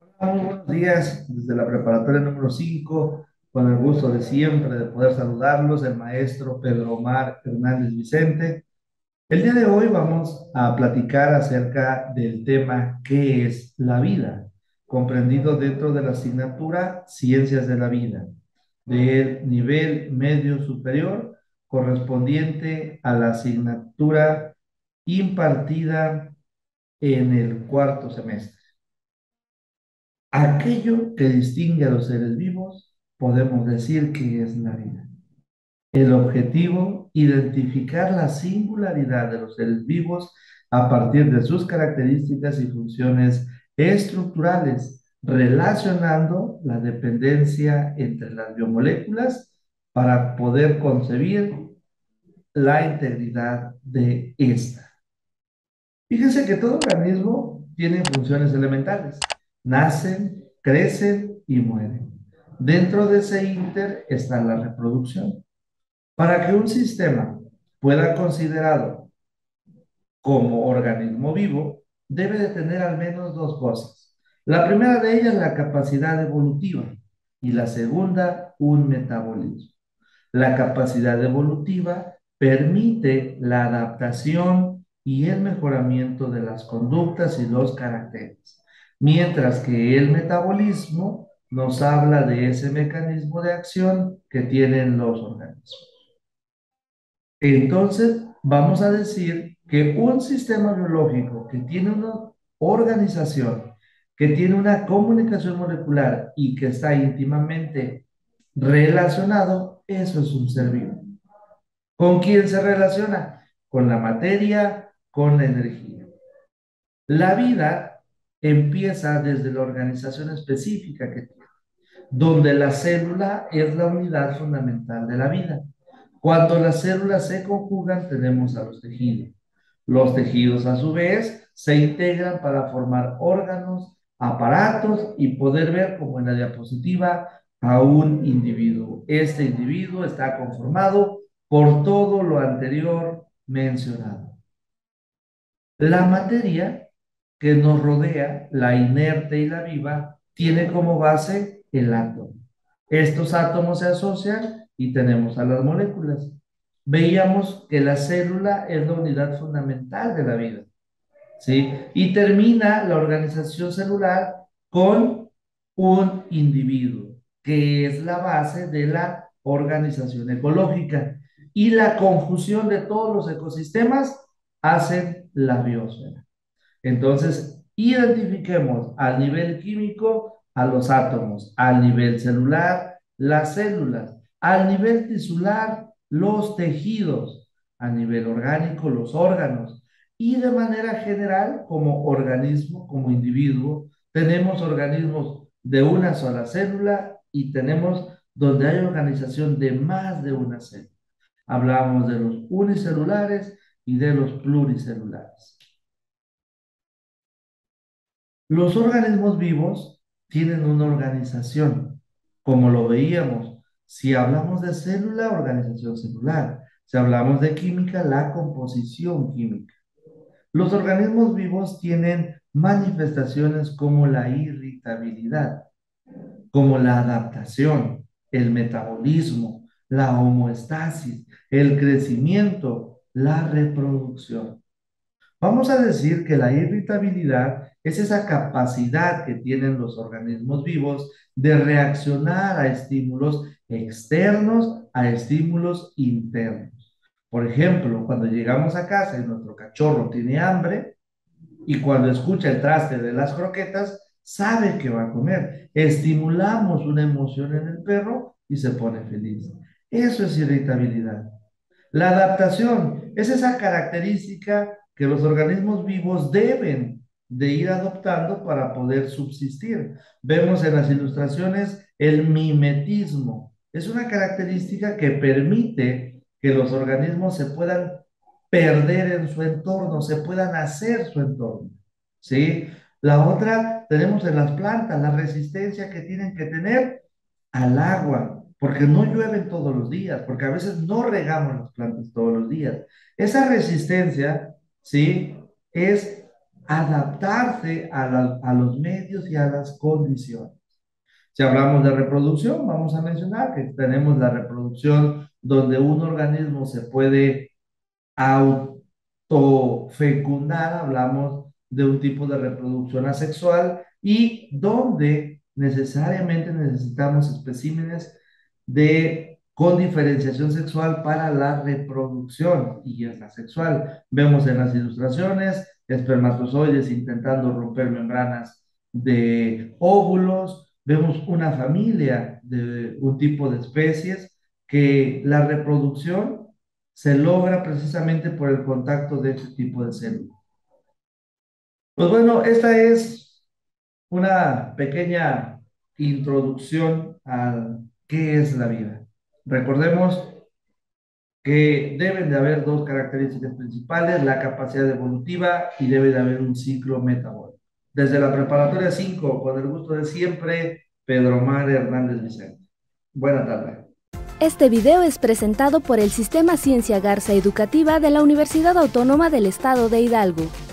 Muy buenos días, desde la preparatoria número 5, con el gusto de siempre de poder saludarlos, el maestro Pedro Omar Hernández Vicente. El día de hoy vamos a platicar acerca del tema ¿qué es la vida? Comprendido dentro de la asignatura Ciencias de la Vida, del nivel medio superior, correspondiente a la asignatura impartida en el cuarto semestre. Aquello que distingue a los seres vivos, podemos decir que es la vida. El objetivo, identificar la singularidad de los seres vivos a partir de sus características y funciones estructurales, relacionando la dependencia entre las biomoléculas para poder concebir la integridad de esta. Fíjense que todo organismo tiene funciones elementales. Nacen, crecen y mueren. Dentro de ese ínter está la reproducción. Para que un sistema pueda considerado como organismo vivo, debe de tener al menos dos cosas. La primera de ellas, la capacidad evolutiva, y la segunda, un metabolismo. La capacidad evolutiva permite la adaptación y el mejoramiento de las conductas y los caracteres, mientras que el metabolismo nos habla de ese mecanismo de acción que tienen los organismos. Entonces, vamos a decir que un sistema biológico que tiene una organización, que tiene una comunicación molecular y que está íntimamente relacionado, eso es un ser vivo. ¿Con quién se relaciona? Con la materia, con la energía. La vida empieza desde la organización específica que tiene, donde la célula es la unidad fundamental de la vida. Cuando las células se conjugan, tenemos a los tejidos. Los tejidos, a su vez, se integran para formar órganos, aparatos y poder ver, como en la diapositiva, a un individuo. Este individuo está conformado por todo lo anterior mencionado. La materia que nos rodea, la inerte y la viva, tiene como base el átomo. Estos átomos se asocian y tenemos a las moléculas. Veíamos que la célula es la unidad fundamental de la vida, ¿sí? Y termina la organización celular con un individuo, que es la base de la organización ecológica. Y la conjunción de todos los ecosistemas hacen la biosfera. Entonces, identifiquemos al nivel químico a los átomos, al nivel celular las células, al nivel tisular los tejidos, a nivel orgánico los órganos y de manera general como organismo, como individuo, tenemos organismos de una sola célula y tenemos donde hay organización de más de una célula. Hablamos de los unicelulares y de los pluricelulares. Los organismos vivos tienen una organización, como lo veíamos. Si hablamos de célula, organización celular. Si hablamos de química, la composición química. Los organismos vivos tienen manifestaciones como la irritabilidad, como la adaptación, el metabolismo, la homeostasis, el crecimiento, la reproducción. Vamos a decir que la irritabilidad es esa capacidad que tienen los organismos vivos de reaccionar a estímulos externos, a estímulos internos. Por ejemplo, cuando llegamos a casa y nuestro cachorro tiene hambre y cuando escucha el traste de las croquetas, sabe que va a comer. Estimulamos una emoción en el perro y se pone feliz. Eso es irritabilidad. La adaptación es esa característica que los organismos vivos deben de ir adoptando para poder subsistir. Vemos en las ilustraciones el mimetismo. Es una característica que permite que los organismos se puedan perder en su entorno, se puedan hacer su entorno. ¿Sí? La otra tenemos en las plantas, la resistencia que tienen que tener al agua, porque no llueven todos los días, porque a veces no regamos las plantas todos los días. Esa resistencia, ¿sí? Es adaptarse a los medios y a las condiciones. Si hablamos de reproducción, vamos a mencionar que tenemos la reproducción donde un organismo se puede autofecundar, hablamos de un tipo de reproducción asexual y donde necesariamente necesitamos especímenes con diferenciación sexual para la reproducción y es la sexual. Vemos en las ilustraciones espermatozoides intentando romper membranas de óvulos, vemos una familia de un tipo de especies que la reproducción se logra precisamente por el contacto de este tipo de células. Pues bueno, esta es una pequeña introducción a qué es la vida. Recordemos que deben de haber dos características principales, la capacidad evolutiva y debe de haber un ciclo metabólico. Desde la preparatoria 5, con el gusto de siempre, Pedro Omar Hernández Vicente. Buena tarde. Este video es presentado por el Sistema Ciencia Garza Educativa de la Universidad Autónoma del Estado de Hidalgo.